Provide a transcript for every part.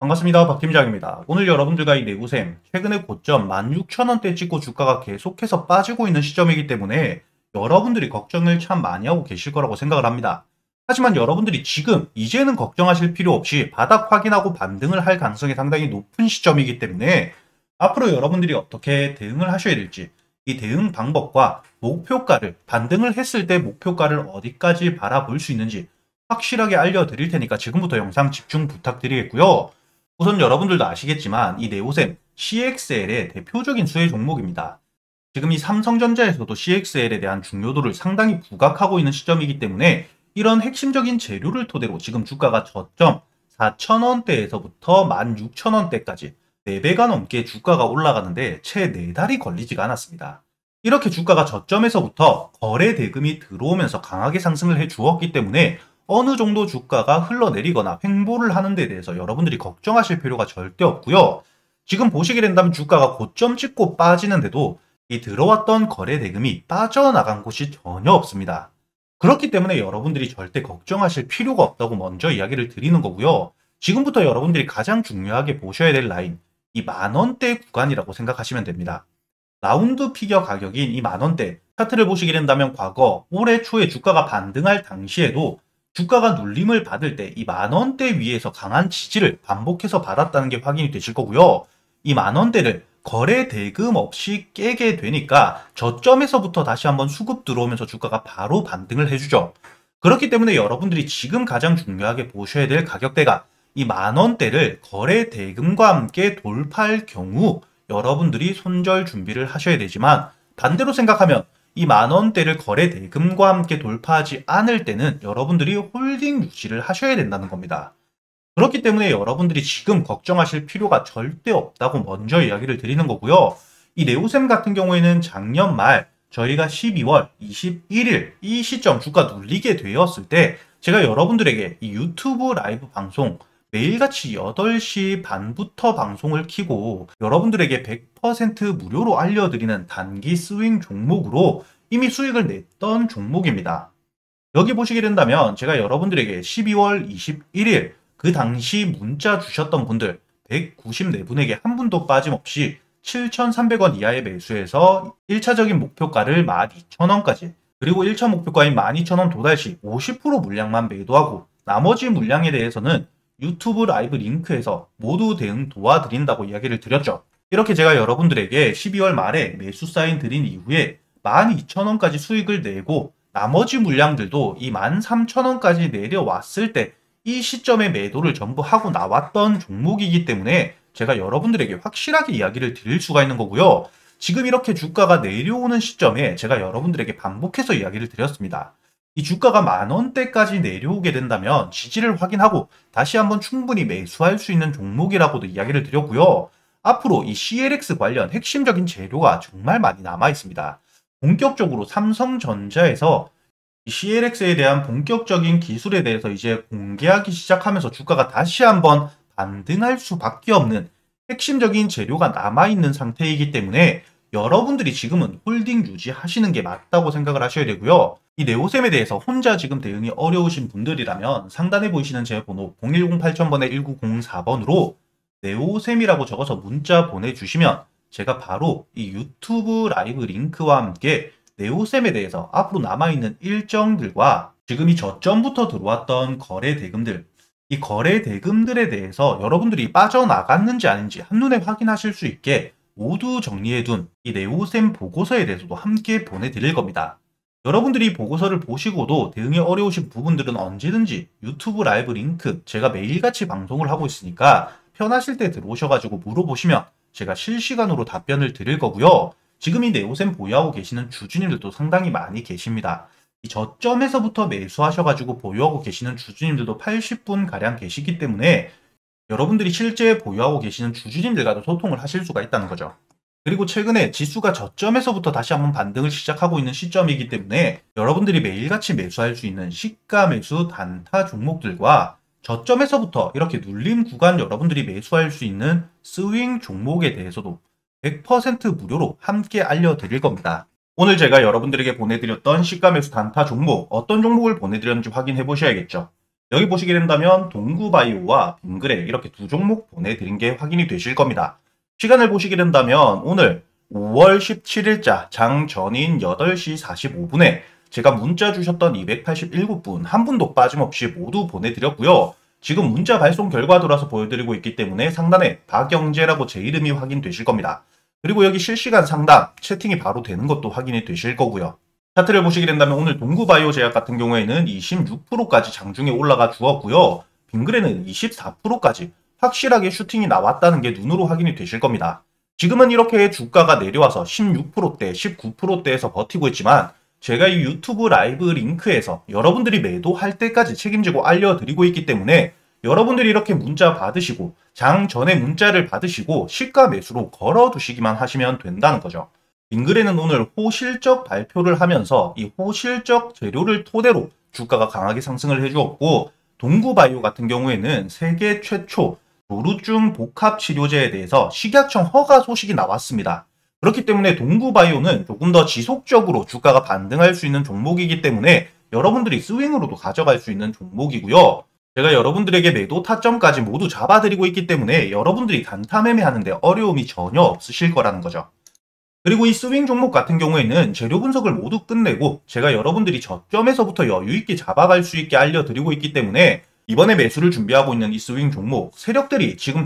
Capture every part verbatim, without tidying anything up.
반갑습니다. 박 팀장입니다. 오늘 여러분들과 이 내구셈, 최근에 고점 만 육천 원대 찍고 주가가 계속해서 빠지고 있는 시점이기 때문에 여러분들이 걱정을 참 많이 하고 계실 거라고 생각을 합니다. 하지만 여러분들이 지금 이제는 걱정하실 필요 없이 바닥 확인하고 반등을 할 가능성이 상당히 높은 시점이기 때문에 앞으로 여러분들이 어떻게 대응을 하셔야 될지, 이 대응 방법과 목표가를, 반등을 했을 때 목표가를 어디까지 바라볼 수 있는지 확실하게 알려드릴 테니까 지금부터 영상 집중 부탁드리겠고요. 우선 여러분들도 아시겠지만 이 네오셈 씨엑스엘의 대표적인 수혜 종목입니다. 지금 이 삼성전자에서도 씨엑스엘에 대한 중요도를 상당히 부각하고 있는 시점이기 때문에 이런 핵심적인 재료를 토대로 지금 주가가 저점 사천 원대에서부터 만 육천 원대까지 네 배가 넘게 주가가 올라가는데 채 네 달이 걸리지가 않았습니다. 이렇게 주가가 저점에서부터 거래 대금이 들어오면서 강하게 상승을 해 주었기 때문에 어느 정도 주가가 흘러내리거나 횡보를 하는 데 대해서 여러분들이 걱정하실 필요가 절대 없고요. 지금 보시게 된다면 주가가 고점 찍고 빠지는데도 이 들어왔던 거래 대금이 빠져나간 곳이 전혀 없습니다. 그렇기 때문에 여러분들이 절대 걱정하실 필요가 없다고 먼저 이야기를 드리는 거고요. 지금부터 여러분들이 가장 중요하게 보셔야 될 라인, 이 만원대 구간이라고 생각하시면 됩니다. 라운드 피겨 가격인 이 만원대, 차트를 보시게 된다면 과거 올해 초에 주가가 반등할 당시에도 주가가 눌림을 받을 때 이 만원대 위에서 강한 지지를 반복해서 받았다는 게 확인이 되실 거고요. 이 만원대를 거래 대금 없이 깨게 되니까 저점에서부터 다시 한번 수급 들어오면서 주가가 바로 반등을 해주죠. 그렇기 때문에 여러분들이 지금 가장 중요하게 보셔야 될 가격대가 이 만원대를 거래 대금과 함께 돌파할 경우 여러분들이 손절 준비를 하셔야 되지만, 반대로 생각하면 이 만원대를 거래 대금과 함께 돌파하지 않을 때는 여러분들이 홀딩 유지를 하셔야 된다는 겁니다. 그렇기 때문에 여러분들이 지금 걱정하실 필요가 절대 없다고 먼저 이야기를 드리는 거고요. 이 네오셈 같은 경우에는 작년 말 저희가 십이월 이십일일 이 시점 주가 눌리게 되었을 때 제가 여러분들에게 이 유튜브 라이브 방송 매일같이 여덟 시 반부터 방송을 켜고 여러분들에게 백 퍼센트 무료로 알려드리는 단기 스윙 종목으로 이미 수익을 냈던 종목입니다. 여기 보시게 된다면 제가 여러분들에게 십이월 이십일일 그 당시 문자 주셨던 분들 백구십사 분에게 한 분도 빠짐없이 칠천삼백 원 이하의 매수해서 일 차적인 목표가를 만 이천 원까지, 그리고 일 차 목표가인 만 이천 원 도달 시 오십 퍼센트 물량만 매도하고 나머지 물량에 대해서는 유튜브 라이브 링크에서 모두 대응 도와드린다고 이야기를 드렸죠. 이렇게 제가 여러분들에게 십이월 말에 매수 사인 드린 이후에 만 이천 원까지 수익을 내고 나머지 물량들도 이 만 삼천 원까지 내려왔을 때 이 시점에 매도를 전부 하고 나왔던 종목이기 때문에 제가 여러분들에게 확실하게 이야기를 드릴 수가 있는 거고요. 지금 이렇게 주가가 내려오는 시점에 제가 여러분들에게 반복해서 이야기를 드렸습니다. 이 주가가 만원대까지 내려오게 된다면 지지를 확인하고 다시 한번 충분히 매수할 수 있는 종목이라고도 이야기를 드렸고요. 앞으로 이 씨엘엑스 관련 핵심적인 재료가 정말 많이 남아 있습니다. 본격적으로 삼성전자에서 이 씨엘엑스에 대한 본격적인 기술에 대해서 이제 공개하기 시작하면서 주가가 다시 한번 반등할 수밖에 없는 핵심적인 재료가 남아있는 상태이기 때문에 여러분들이 지금은 홀딩 유지하시는 게 맞다고 생각을 하셔야 되고요. 이 네오셈에 대해서 혼자 지금 대응이 어려우신 분들이라면 상단에 보이시는 제 번호 공일공 팔천 번에 일구공사 번으로 네오셈이라고 적어서 문자 보내주시면 제가 바로 이 유튜브 라이브 링크와 함께 네오셈에 대해서 앞으로 남아있는 일정들과 지금 이 저점부터 들어왔던 거래 대금들, 이 거래 대금들에 대해서 여러분들이 빠져나갔는지 아닌지 한눈에 확인하실 수 있게 모두 정리해둔 이 네오셈 보고서에 대해서도 함께 보내드릴 겁니다. 여러분들이 보고서를 보시고도 대응이 어려우신 부분들은 언제든지 유튜브 라이브 링크 제가 매일같이 방송을 하고 있으니까 편하실 때 들어오셔가지고 물어보시면 제가 실시간으로 답변을 드릴 거고요. 지금 이 네오셈 보유하고 계시는 주주님들도 상당히 많이 계십니다. 이 저점에서부터 매수하셔가지고 보유하고 계시는 주주님들도 팔십 분 가량 계시기 때문에 여러분들이 실제 보유하고 계시는 주주님들과도 소통을 하실 수가 있다는 거죠. 그리고 최근에 지수가 저점에서부터 다시 한번 반등을 시작하고 있는 시점이기 때문에 여러분들이 매일같이 매수할 수 있는 시가 매수 단타 종목들과 저점에서부터 이렇게 눌림 구간 여러분들이 매수할 수 있는 스윙 종목에 대해서도 백 퍼센트 무료로 함께 알려드릴 겁니다. 오늘 제가 여러분들에게 보내드렸던 시가 매수 단타 종목, 어떤 종목을 보내드렸는지 확인해 보셔야겠죠. 여기 보시게 된다면 동구바이오와 빙그레 이렇게 두 종목 보내드린 게 확인이 되실 겁니다. 시간을 보시게 된다면 오늘 오월 십칠일자 장 전인 여덟 시 사십오 분에 제가 문자 주셨던 이백팔십칠 분 한 분도 빠짐없이 모두 보내드렸고요. 지금 문자 발송 결과 돌아서 보여드리고 있기 때문에 상단에 박영재라고 제 이름이 확인되실 겁니다. 그리고 여기 실시간 상담 채팅이 바로 되는 것도 확인이 되실 거고요. 차트를 보시게 된다면 오늘 동구바이오 제약 같은 경우에는 이십육 퍼센트까지 장중에 올라가 주었고요. 빙그레는 이십사 퍼센트까지 확실하게 슈팅이 나왔다는 게 눈으로 확인이 되실 겁니다. 지금은 이렇게 주가가 내려와서 십육 퍼센트대, 십구 퍼센트대에서 버티고 있지만 제가 이 유튜브 라이브 링크에서 여러분들이 매도할 때까지 책임지고 알려드리고 있기 때문에 여러분들이 이렇게 문자 받으시고 장 전에 문자를 받으시고 시가 매수로 걸어두시기만 하시면 된다는 거죠. 빙그레는 오늘 호실적 발표를 하면서 이 호실적 재료를 토대로 주가가 강하게 상승을 해주었고 동구바이오 같은 경우에는 세계 최초 조루증 복합 치료제에 대해서 식약청 허가 소식이 나왔습니다. 그렇기 때문에 동구바이오는 조금 더 지속적으로 주가가 반등할 수 있는 종목이기 때문에 여러분들이 스윙으로도 가져갈 수 있는 종목이고요. 제가 여러분들에게 매도 타점까지 모두 잡아드리고 있기 때문에 여러분들이 단타 매매하는데 어려움이 전혀 없으실 거라는 거죠. 그리고 이 스윙 종목 같은 경우에는 재료 분석을 모두 끝내고 제가 여러분들이 저점에서부터 여유있게 잡아갈 수 있게 알려드리고 있기 때문에 이번에 매수를 준비하고 있는 이 스윙 종목 세력들이 지금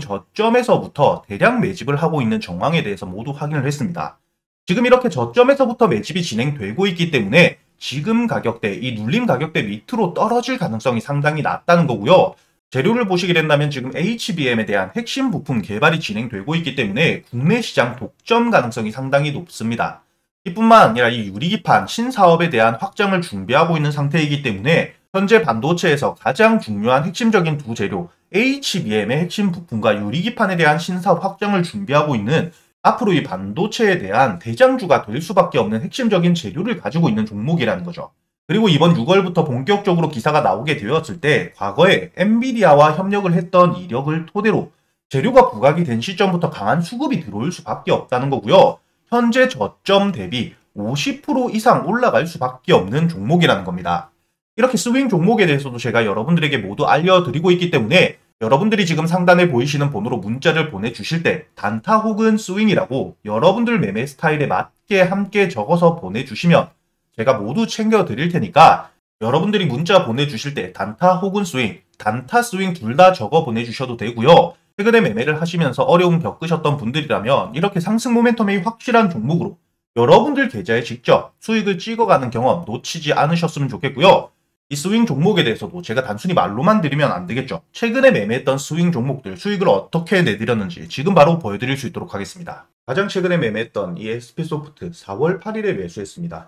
저점에서부터 대량 매집을 하고 있는 정황에 대해서 모두 확인을 했습니다. 지금 이렇게 저점에서부터 매집이 진행되고 있기 때문에 지금 가격대, 이 눌림 가격대 밑으로 떨어질 가능성이 상당히 낮다는 거고요. 재료를 보시게 된다면 지금 에이치비엠에 대한 핵심 부품 개발이 진행되고 있기 때문에 국내 시장 독점 가능성이 상당히 높습니다. 이뿐만 아니라 이 유리기판 신사업에 대한 확장을 준비하고 있는 상태이기 때문에 현재 반도체에서 가장 중요한 핵심적인 두 재료 에이치비엠의 핵심 부품과 유리기판에 대한 신사업 확장을 준비하고 있는 앞으로 이 반도체에 대한 대장주가 될 수밖에 없는 핵심적인 재료를 가지고 있는 종목이라는 거죠. 그리고 이번 유월부터 본격적으로 기사가 나오게 되었을 때 과거에 엔비디아와 협력을 했던 이력을 토대로 재료가 부각이 된 시점부터 강한 수급이 들어올 수밖에 없다는 거고요. 현재 저점 대비 오십 퍼센트 이상 올라갈 수밖에 없는 종목이라는 겁니다. 이렇게 스윙 종목에 대해서도 제가 여러분들에게 모두 알려드리고 있기 때문에 여러분들이 지금 상단에 보이시는 번호로 문자를 보내주실 때 단타 혹은 스윙이라고 여러분들 매매 스타일에 맞게 함께 적어서 보내주시면 제가 모두 챙겨드릴 테니까 여러분들이 문자 보내주실 때 단타 혹은 스윙, 단타 스윙 둘 다 적어 보내주셔도 되고요. 최근에 매매를 하시면서 어려움 겪으셨던 분들이라면 이렇게 상승 모멘텀이 확실한 종목으로 여러분들 계좌에 직접 수익을 찍어가는 경험 놓치지 않으셨으면 좋겠고요. 이 스윙 종목에 대해서도 제가 단순히 말로만 드리면 안 되겠죠. 최근에 매매했던 스윙 종목들 수익을 어떻게 내드렸는지 지금 바로 보여드릴 수 있도록 하겠습니다. 가장 최근에 매매했던 이 에스피소프트 사월 팔일에 매수했습니다.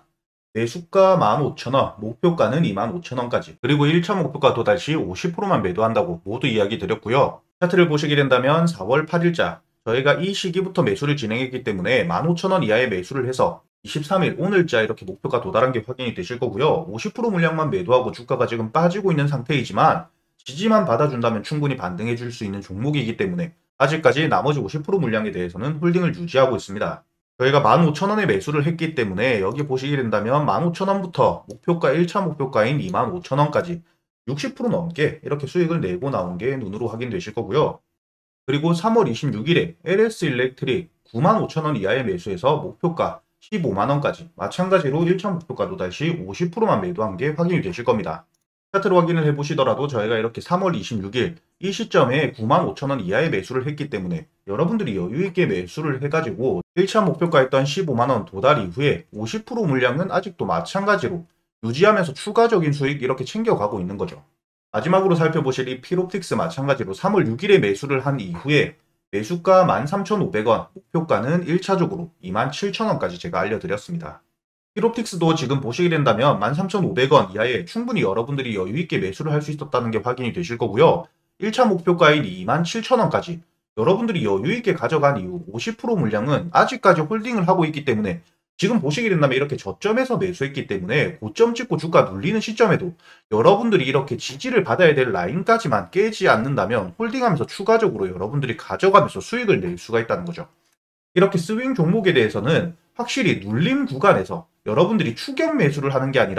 매수가 만 오천 원, 목표가는 이만 오천 원까지, 그리고 일 차 목표가 도달 시 오십 퍼센트만 매도한다고 모두 이야기 드렸고요. 차트를 보시게 된다면 사월 팔일자 저희가 이 시기부터 매수를 진행했기 때문에 만 오천 원 이하의 매수를 해서 이십삼일 오늘자 이렇게 목표가 도달한 게 확인이 되실 거고요. 오십 퍼센트 물량만 매도하고 주가가 지금 빠지고 있는 상태이지만 지지만 받아준다면 충분히 반등해 줄 수 있는 종목이기 때문에 아직까지 나머지 오십 퍼센트 물량에 대해서는 홀딩을 유지하고 있습니다. 저희가 만 오천 원에 매수를 했기 때문에 여기 보시게 된다면 만 오천 원부터 목표가 일 차 목표가인 이만 오천 원까지 육십 퍼센트 넘게 이렇게 수익을 내고 나온 게 눈으로 확인되실 거고요. 그리고 삼월 이십육일에 엘에스 일렉트릭 구만 오천 원 이하의 매수해서 목표가 십오만 원까지 마찬가지로 일 차 목표가 도달 시 오십 퍼센트만 매도한 게 확인이 되실 겁니다. 차트로 확인을 해보시더라도 저희가 이렇게 삼월 이십육일 이 시점에 구만 오천 원 이하의 매수를 했기 때문에 여러분들이 여유있게 매수를 해가지고 일 차 목표가였던 십오만 원 도달 이후에 오십 퍼센트 물량은 아직도 마찬가지로 유지하면서 추가적인 수익 이렇게 챙겨가고 있는 거죠. 마지막으로 살펴보실 이 필옵틱스 마찬가지로 삼월 육일에 매수를 한 이후에 매수가 만 삼천오백 원, 목표가는 일 차적으로 이만 칠천 원까지 제가 알려드렸습니다. 필옵틱스도 지금 보시게 된다면 만 삼천오백 원 이하에 충분히 여러분들이 여유있게 매수를 할 수 있었다는 게 확인이 되실 거고요. 일 차 목표가인 이만 칠천 원까지 여러분들이 여유있게 가져간 이후 오십 퍼센트 물량은 아직까지 홀딩을 하고 있기 때문에 지금 보시게 된다면 이렇게 저점에서 매수했기 때문에 고점 찍고 주가 눌리는 시점에도 여러분들이 이렇게 지지를 받아야 될 라인까지만 깨지 않는다면 홀딩하면서 추가적으로 여러분들이 가져가면서 수익을 낼 수가 있다는 거죠. 이렇게 스윙 종목에 대해서는 확실히 눌림 구간에서 여러분들이 추격 매수를 하는 게 아니라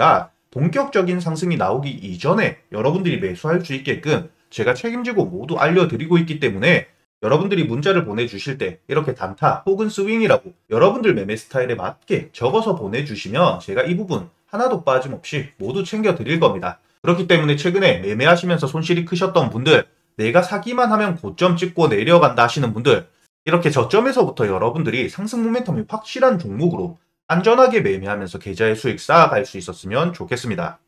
본격적인 상승이 나오기 이전에 여러분들이 매수할 수 있게끔 제가 책임지고 모두 알려드리고 있기 때문에 여러분들이 문자를 보내주실 때 이렇게 단타 혹은 스윙이라고 여러분들 매매 스타일에 맞게 적어서 보내주시면 제가 이 부분 하나도 빠짐없이 모두 챙겨드릴 겁니다. 그렇기 때문에 최근에 매매하시면서 손실이 크셨던 분들, 내가 사기만 하면 고점 찍고 내려간다 하시는 분들, 이렇게 저점에서부터 여러분들이 상승 모멘텀이 확실한 종목으로 안전하게 매매하면서 계좌의 수익 쌓아갈 수 있었으면 좋겠습니다.